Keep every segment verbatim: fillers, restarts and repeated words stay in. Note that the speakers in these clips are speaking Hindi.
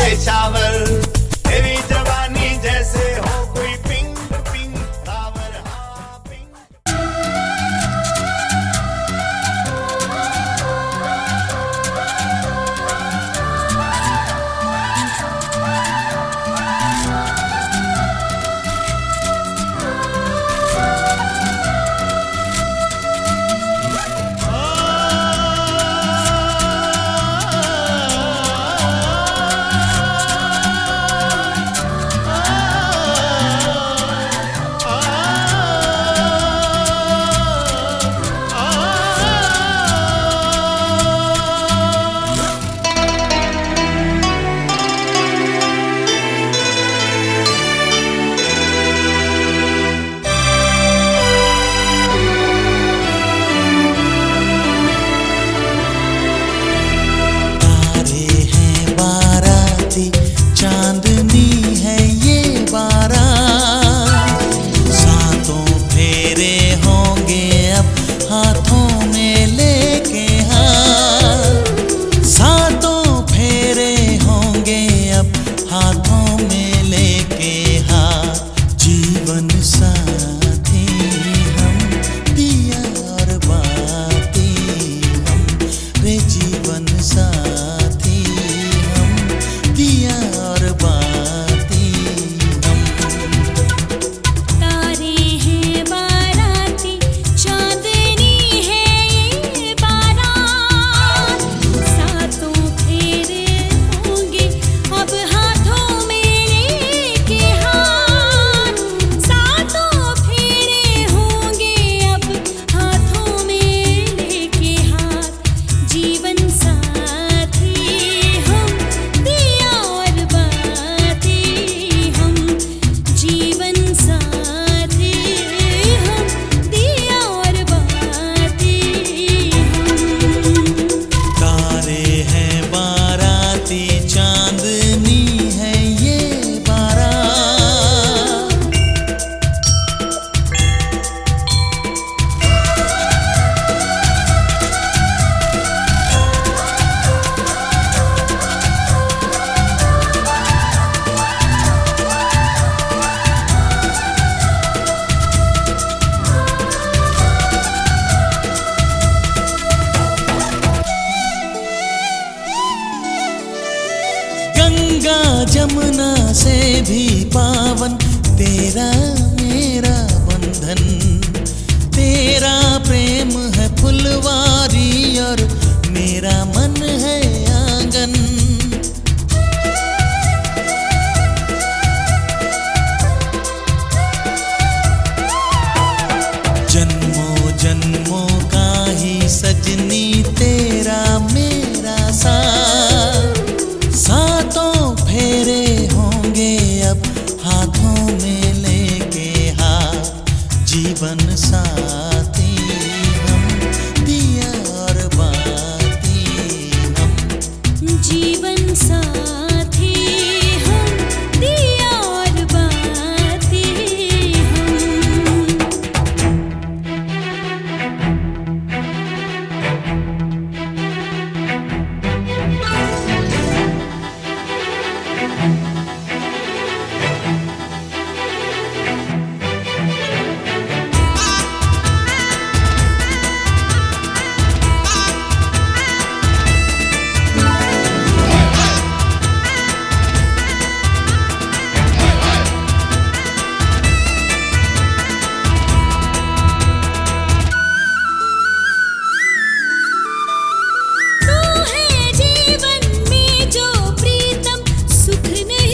पेशावर, तेरी जवानी जैसे हो कोई पिंक पिंक फ्लावर। हाँ पिंक। चांदनी है ये बारात, सातों फेरे होंगे अब हाथों में लेके हाथ, सातों फेरे होंगे अब हाथों में लेके हाथ। जीवन साथी हम, दिया और बाती हम, रे जीवन साथी हम, दिया और बाती हम। तारे हैं बाराती, चांदनी है ये बारात, सातों फेरे होंगे अब हाथों में लेके हाथ, सातों फेरे होंगे अब हाथों में लेके हाथ। जीवन साथी हम, दिया और बाती हम, जीवन साथी हम, दिया और बाती हम। तारे हैं बाराती, चांदनी है ये बारात। गंगा जमुना से भी पावन तेरा मेरा बंधन, तेरा प्रेम है फुलवारी और मेरा मन है आंगन। जन्मों जन्मों का ही सजनी तेरा मेरा साथ, सातों फेरे होंगे अब हाथों में लेके हाथ। जीवन साथी हम, दिया और बाती हम, जीवन साथी हम, दिया और बाती हम। तू है जीवन में जो प्रीतम, सुख नहीं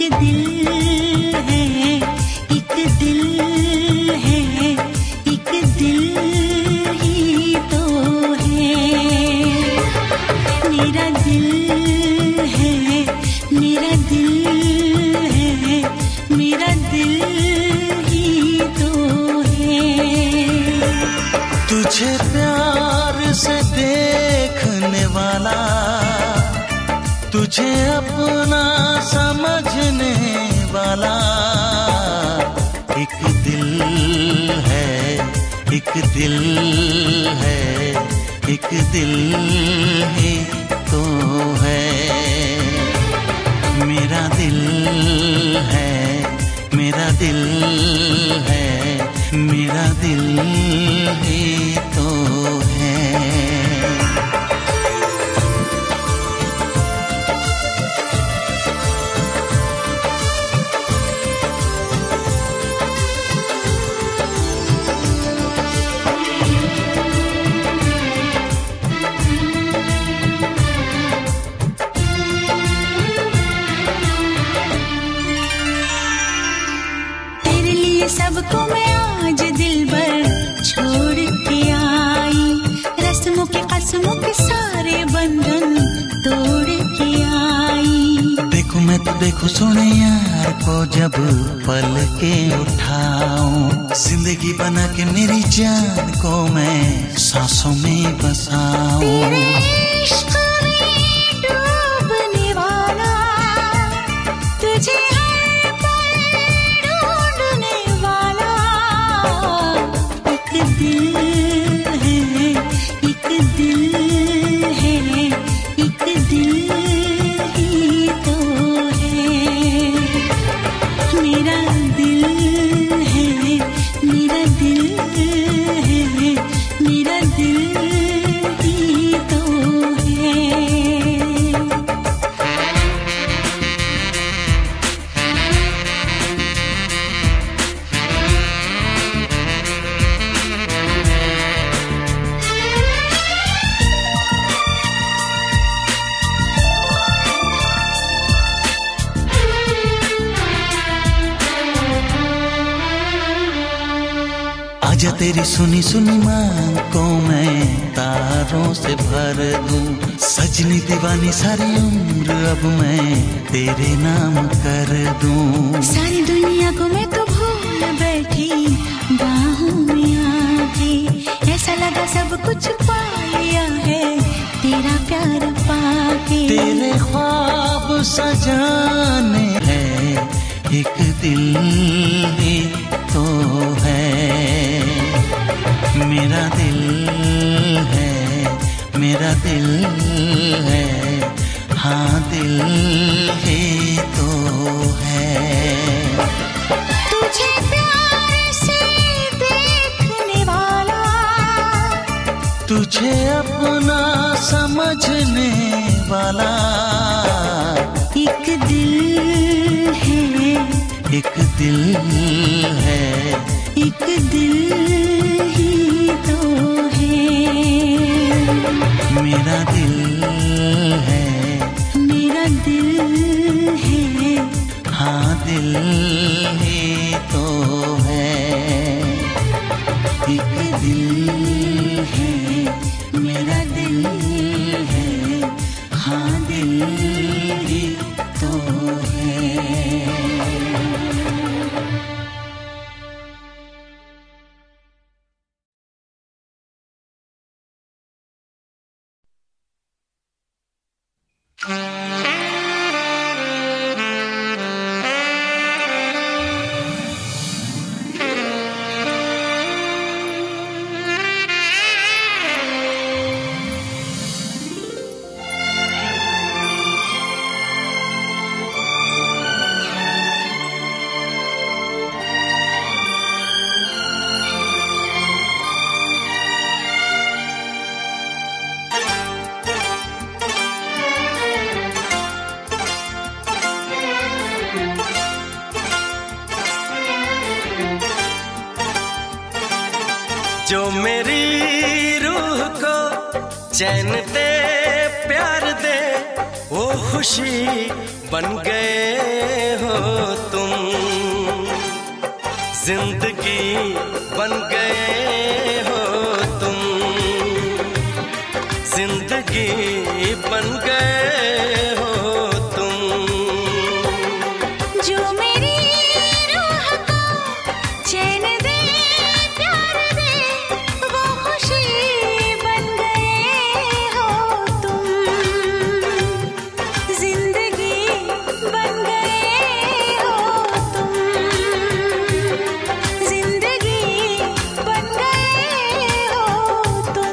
दिल है, एक दिल है, एक दिल ही तो है। मेरा दिल है, मेरा दिल है, मेरा दिल ही तो है। तुझे प्यार से देखने वाला, तुझे अपना समझने वाला, एक दिल है, एक दिल है, एक दिल ही तो है। मेरा दिल है, मेरा दिल है, मेरा दिल ही तो है। सबको मैं आज दिल भर छोड़ के आई, रस्मों के कसमों के सारे बंधन तोड़ के आई। देखो मैं तो देखो सोने यार को जब पल के उठाऊं, जिंदगी बना के मेरी जान को मैं सांसों में बसाऊं। तेरे इश्क में डूबने वाला, तुझे दिल है, एक दिल है, एक दिल ही तो है। मेरा दिल है, मेरा दिल है, मेरा दिल ही तो है। आजा तेरी सुनी सुनी मांग को मैं तारों से भर दूं, सजनी दीवानी सारी उम्र अब मैं तेरे नाम कर दूं। सारी दुनिया को मैं तो भूल बैठी बाहों में आके, ऐसा लगा सब कुछ पा लिया है तेरा प्यार पाके। तेरे ख्वाब सजाने हैं, एक दिल ही तो है। मेरा दिल है, मेरा दिल है, हाँ दिल ही तो है। तुझे प्यार से देखने वाला, तुझे अपना समझने वाला, एक दिल है, एक दिल है, एक दिल ही तो है। मेरा दिल है, मेरा दिल है, हाँ दिल ही तो है। एक दिल है, मेरा दिल है, हाँ दिल ही तो है। जो मेरी रूह को चैन दे प्यार दे, वो खुशी बन गए हो तुम, जिंदगी बन गए हो तुम, जिंदगी बन गए हो तुम। जो मेरी रूह को चैन दे प्यार दे वो खुशी बन गए हो तुम, जिंदगी बन गए हो तुम, जिंदगी बन गए हो तुम।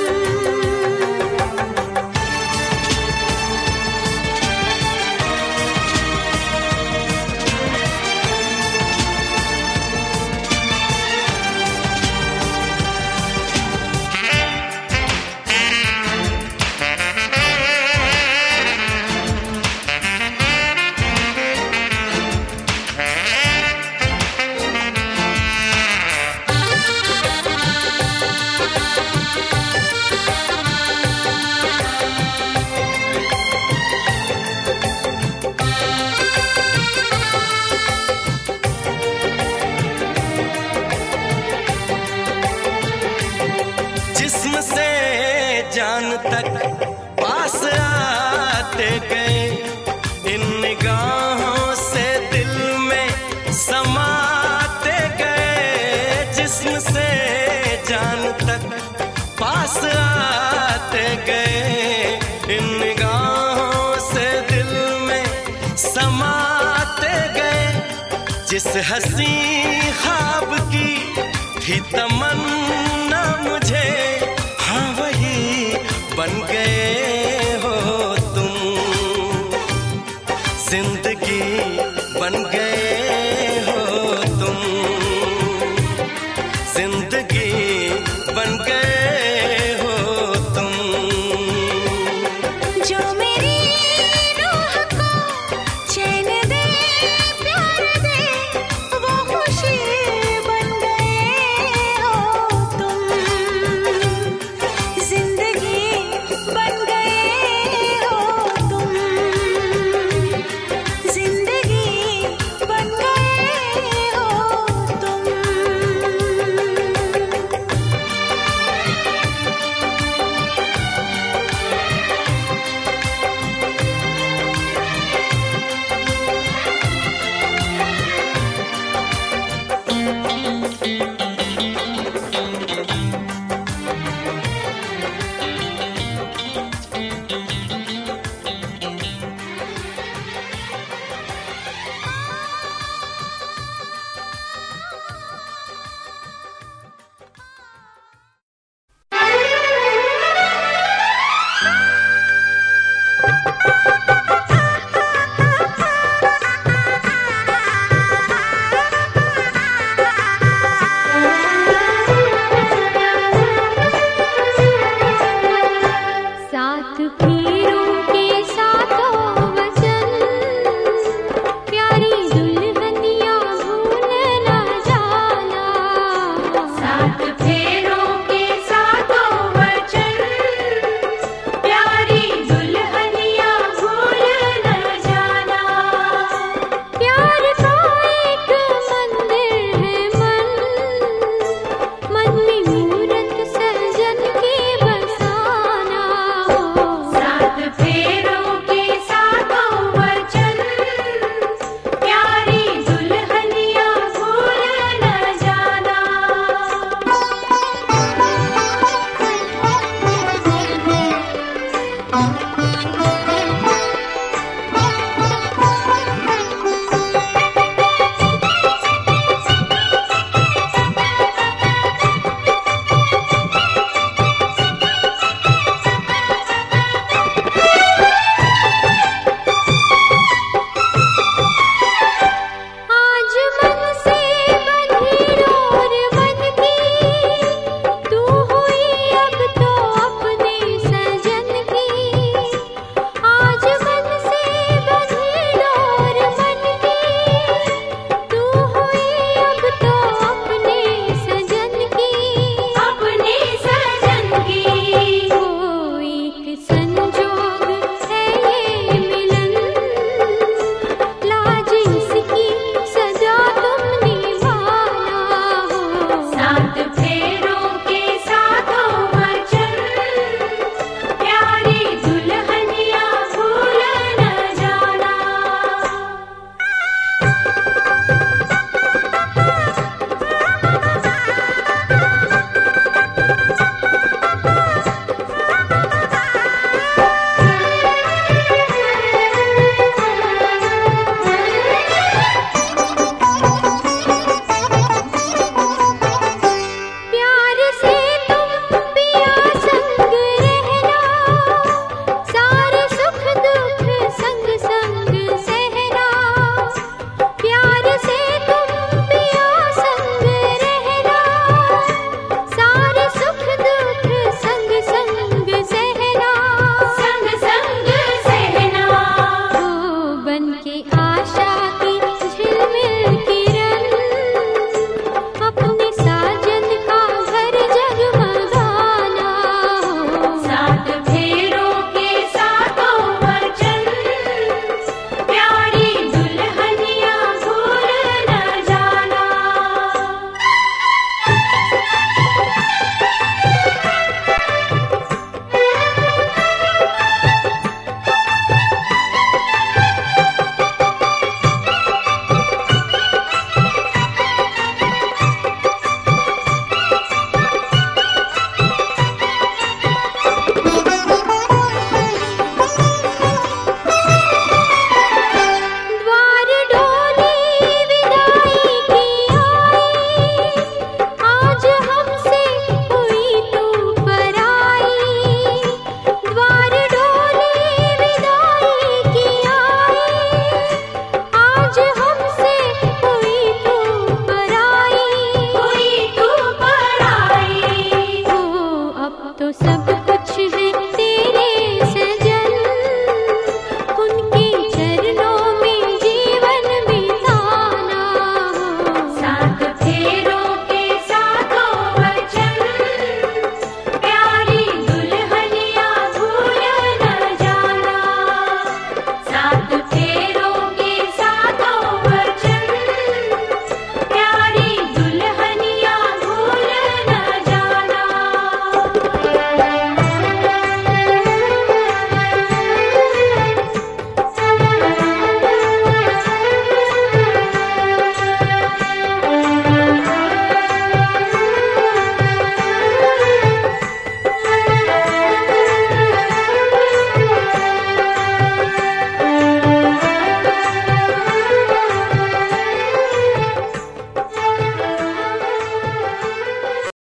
जिस्म से जान तक पास आते गए, इन निगाहों से दिल में समाते गए। जिस्म से जान तक पास आते गए, इन निगाहों से दिल में समाते गए। जिस हंसी ख्वाब की थी तमन्ना मुझे, हाँ वही बन गए हो तुम, जिंदगी बन गए हो तुम, जिंदगी बन गए हो तुम। जो मेरी रूह को चैन दे प्यार दे वो खुशी बन गए हो तुम, जिंदगी बन गए हो तुम, जिंदगी बन गए आशा